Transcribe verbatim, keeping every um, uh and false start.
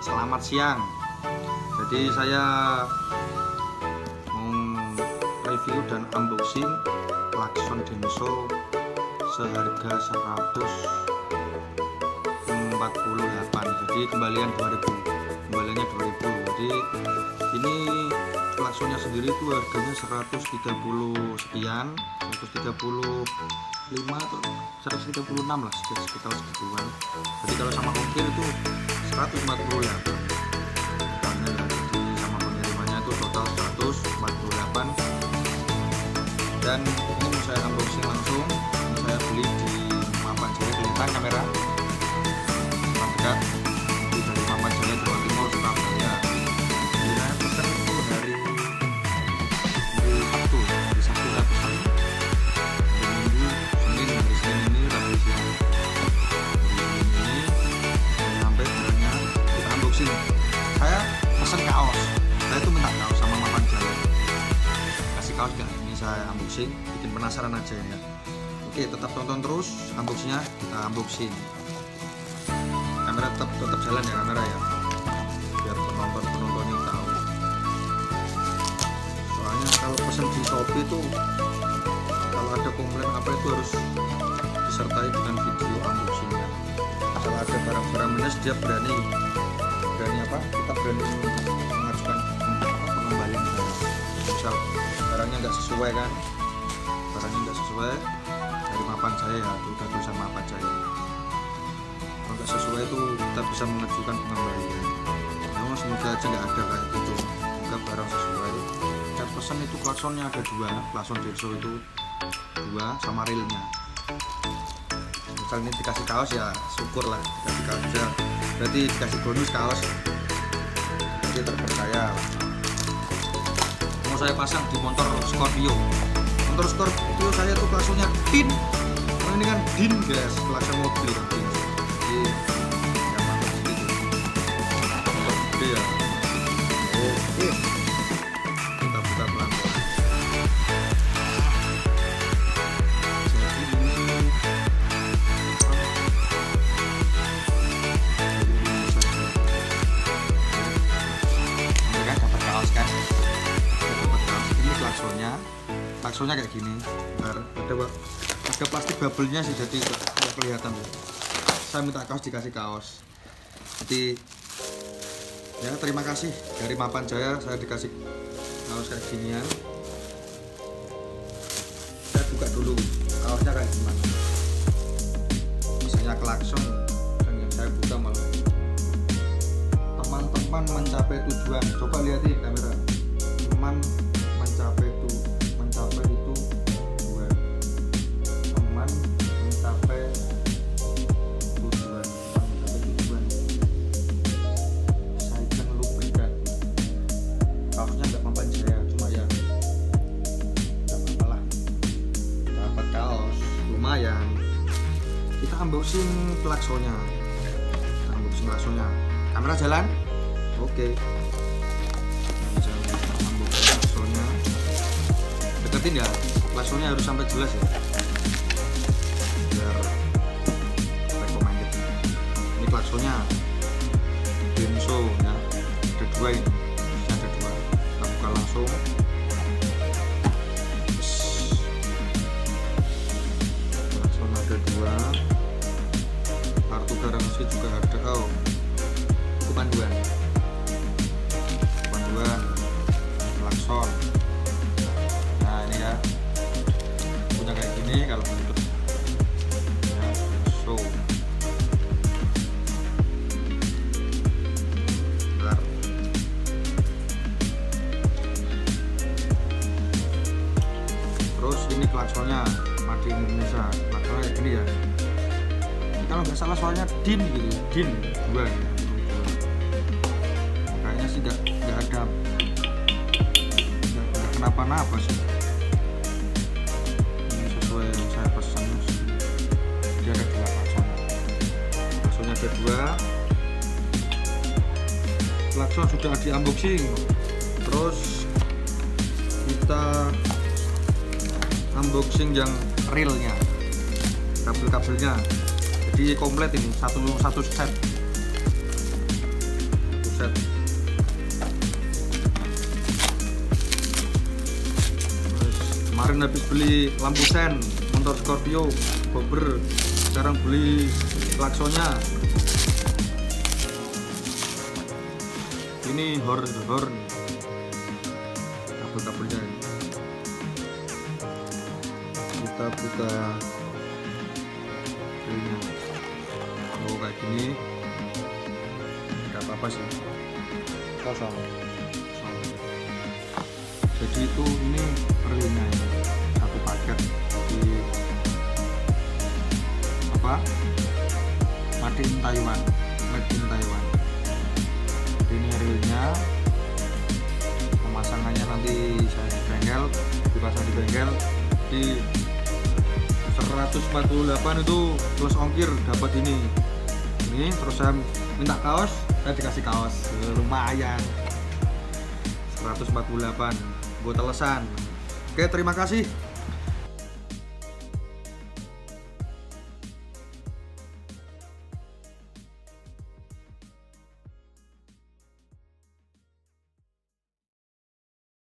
selamat siang. Jadi saya mau review dan unboxing klakson Denso seharga seratus empat puluh delapan. Jadi kembalian dua ribu, kembaliannya dua ribu. Jadi ini klaksonnya sendiri itu harganya seratus tiga puluh sekian, seratus tiga puluh lima atau seratus tiga puluh enam lah, sekitar segituan. Jadi kalau sama ongkir itu seratus empat puluh delapan. Totalnya ya, jadi sama pengirimannya itu total seratus empat puluh delapan. Dan ini mau saya unboxing langsung. Ini saya beli di Mapan Jaya, kelihatan kamera dekat di dari Mapan Jaya, Jawa Timur, Surabaya. Jadi saya pesan itu dari hari Sabtu, di Sabtu saya pesan. Hari Minggu, Senin, hari Senin ini Rabu siang. Hari ini sampai barangnya kita unboxing. Saya pesan kaos. Saya itu minta kaos sama Mapan Jaya. Kasih kaos gak? Ini saya unboxing, bikin penasaran aja ya. Oke, tetap tonton terus unboxingnya, kita unboxing. Kamera tetap tetap jalan ya, kamera ya, biar penonton penontonnya tahu. Soalnya kalau pesan di Shopee itu kalau ada komplain apa itu harus disertai dengan video unboxingnya. Kalau ada barang-barang minus dia berani berani apa? Kita berani mengajukan pengembalian barang. Misal barangnya nggak sesuai kan, barangnya nggak sesuai dari Mapan Jaya ya, udah tulisan Mapan Jaya. Kalau nggak sesuai itu kita bisa mengajukan pengembalian. Namun semoga aja nggak ada kayak gitu, semoga barang sesuai. Dan pesan itu klaksonnya ada dua, klakson Denso itu dua sama reelnya. Misal ini dikasih kaos ya syukur lah, dikasih kaos aja, berarti dikasih bonus kaos, jadi terpercaya. Mau saya pasang di motor Scorpio. Motor Scorpio saya tuh klaksonnya din. Oh, ini kan din guys, klakson mobil kan din. Jadi ya mantap sedikit. Motor gede ya. Oke. Kita buka pelan-pelan. Jadi ini mereka dapat kaos kan? Dapat kaos. Ini klaksonnya. Klaksonnya kayak gini. Bentar, ada ada plastik bubble-nya sih, jadi nggak kelihatan. Saya minta kaos dikasih kaos. Jadi ya terima kasih dari Mapan Jaya, saya dikasih kaos kayak ginian. Saya buka dulu kaosnya kayak gimana. Misalnya klakson, saya buka malah. Teman-teman mencapai tujuan. Coba lihat nih kamera. Teman mencapai itu mencapai itu tujuan. Teman mencapai tujuan. Mencapai tujuan. Saya kan lupakan. Kaosnya nggak Mapan Jaya, cuma ya nggak apa-apa lah. Dapat kaos lumayan. Kita unboxing klaksonnya. Kita unboxing klaksonnya. Kamera jalan? Oke. Deketin ya, klaksonnya harus sampai jelas ya, biar recommended. Ini klaksonnya Denso ya, ada dua ini, harusnya ada dua. Kita buka langsung. Klakson ada dua, kartu garansi juga ada. Oh, itu panduan, panduan klakson. Punya kayak gini kalau bentuk ya, Denso. Bentar. Terus ini klaksonnya Made in Indonesia, klaksonnya kayak gini ya. Ini kalau nggak salah soalnya din gitu, din dua ya. Kayaknya sih nggak nggak ada nggak kenapa-napa sih. Yang saya pesan dia ada dua klakson. Klaksonnya ada dua. Klakson sudah di unboxing. Terus kita unboxing yang reelnya, kabel-kabelnya. Jadi komplit ini satu satu set. set. Terus, kemarin habis beli lampu sen motor Scorpio bobber, sekarang beli klaksonnya. Ini horn horn kabel-kabelnya ini. Kita buka ini. Oh kayak gini nggak apa-apa sih, kosong. Jadi itu ini perlunya satu paket di apa made in Taiwan, made in Taiwan. Ini realnya, pemasangannya nanti saya di bengkel, dipasang di bengkel di seratus empat puluh delapan itu plus ongkir dapat ini. Ini terus saya minta kaos, saya dikasih kaos, lumayan seratus empat puluh delapan buat telesan. Oke, terima kasih.